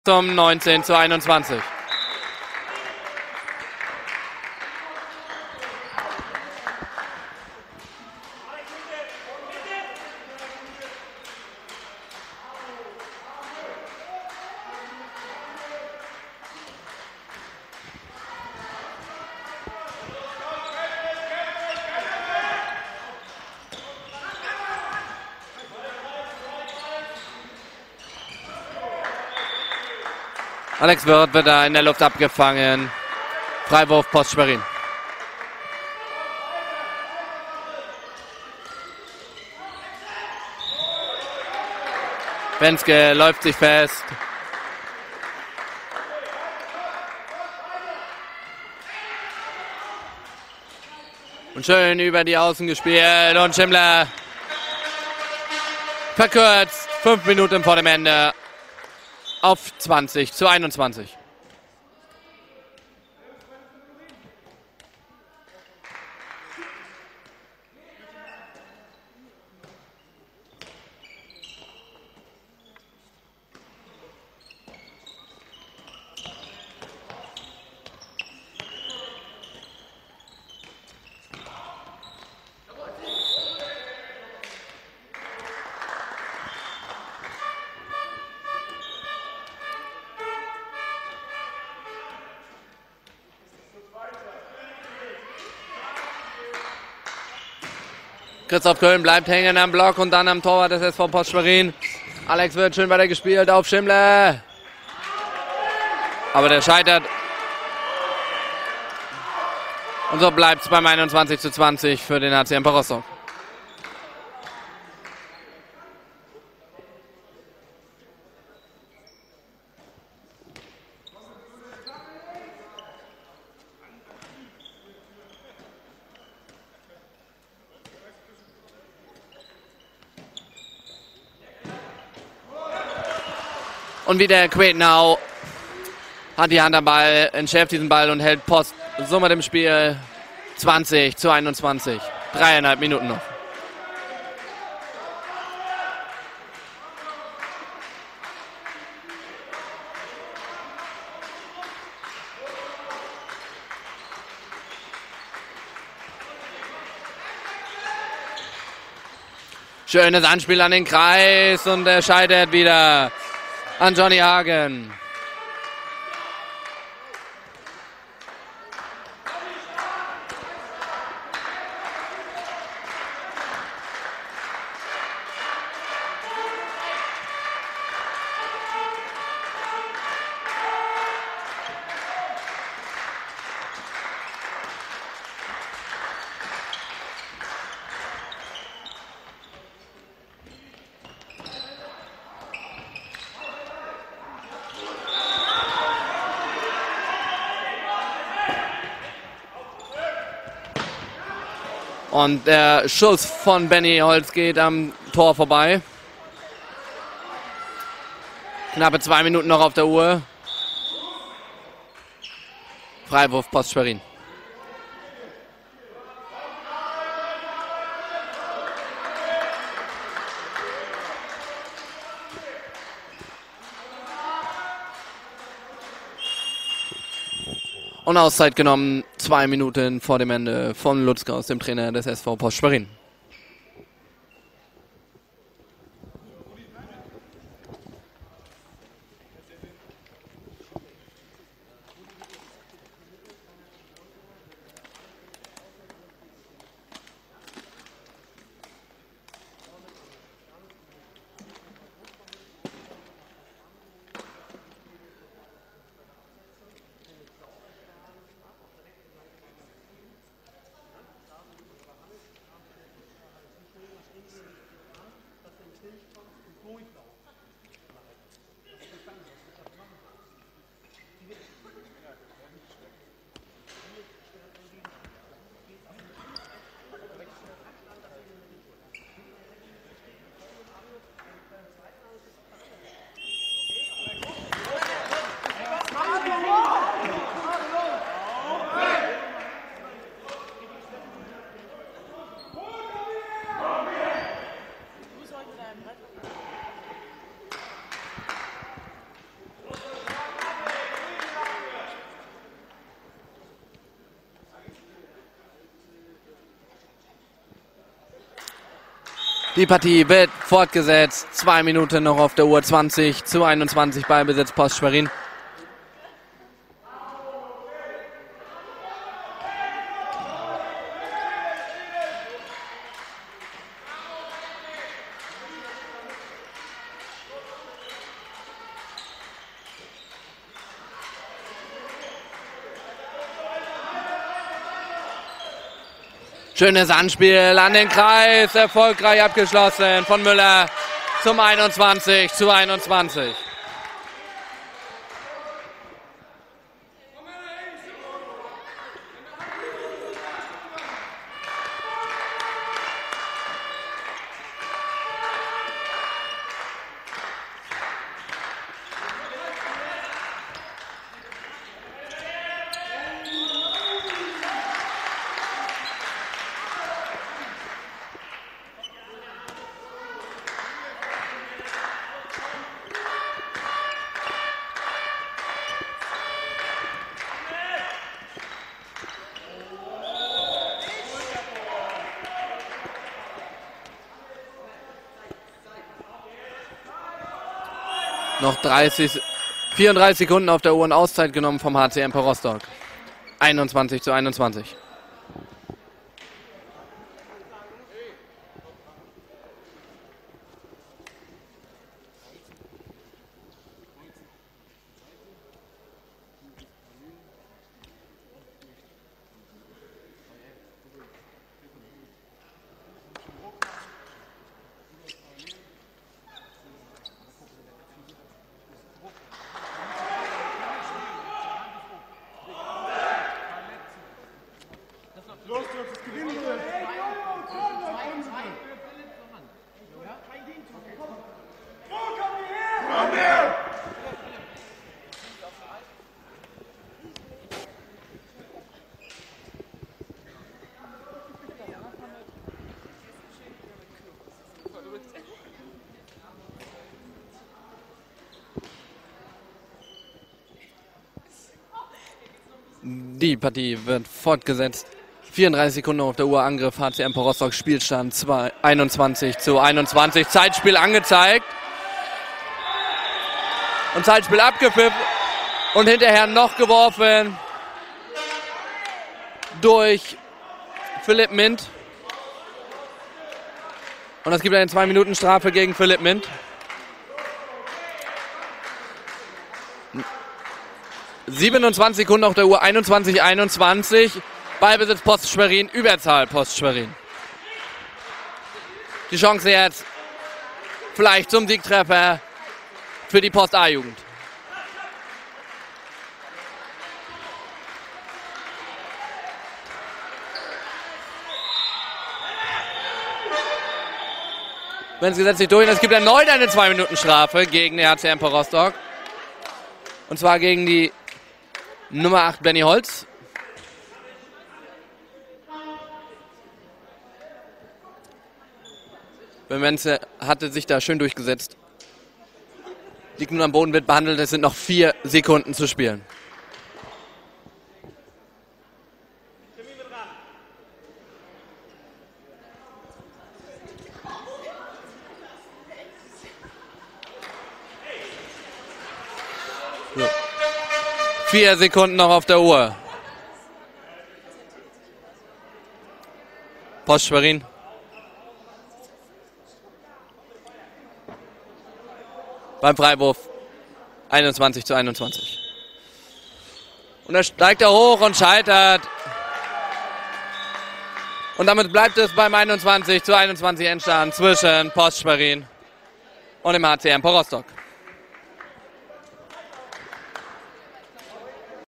zum 19:21. Alex Wirth wird da in der Luft abgefangen. Freiwurf Post Schwerin. Benske läuft sich fest. Und schön über die Außen gespielt. Und Schimmler verkürzt. 5 Minuten vor dem Ende. Auf 20:21. Christoph Köln bleibt hängen am Block und dann am Torwart des SV Post Schwerin. Alex wird schön weitergespielt auf Schimmler. Aber der scheitert. Und so bleibt es beim 21:20 für den HC Empor Rostock. Und wieder Quetenau hat die Hand am Ball, entschärft diesen Ball und hält Post somit im Spiel 20:21. 3,5 Minuten noch. Schönes Anspiel an den Kreis und er scheitert wieder an Johnny Hagen. Und der Schuss von Benny Holz geht am Tor vorbei. Knappe 2 Minuten noch auf der Uhr. Freiwurf Post Schwerin. Und Auszeit genommen, 2 Minuten vor dem Ende von Lutzkaus, dem Trainer des SV Post Schwerin. Die Partie wird fortgesetzt. 2 Minuten noch auf der Uhr. 20:21 Ballbesitz Post Schwerin. Schönes Anspiel an den Kreis, erfolgreich abgeschlossen von Müller zum 21:21. Noch 34 Sekunden auf der Uhr und Auszeit genommen vom HC Empor Rostock. 21:21. Die Partie wird fortgesetzt. 34 Sekunden auf der Uhr. Angriff HC Empor Rostock. Spielstand 21:21. Zeitspiel angezeigt. Und Zeitspiel abgepfiffen. Und hinterher noch geworfen durch Philipp Mint. Und es gibt eine 2-Minuten-Strafe gegen Philipp Mint. 27 Sekunden auf der Uhr, 21:21. Ballbesitz Post Schwerin, Überzahl Post Schwerin. Die Chance jetzt vielleicht zum Siegtreffer für die Post A-Jugend. Wenn es gesetzlich durch ist, es gibt erneut eine 2-Minuten-Strafe gegen den HC Empor Rostock. Und zwar gegen die Nummer 8, Benny Holz. Menze hatte sich da schön durchgesetzt. Liegt nun am Boden, wird behandelt. Es sind noch 4 Sekunden zu spielen. So. 4 Sekunden noch auf der Uhr. Post Schwerin. Beim Freiwurf 21:21. Und er steigt er hoch und scheitert. Und damit bleibt es beim 21:21 Endstand zwischen Post Schwerin und dem HC Empor Rostock.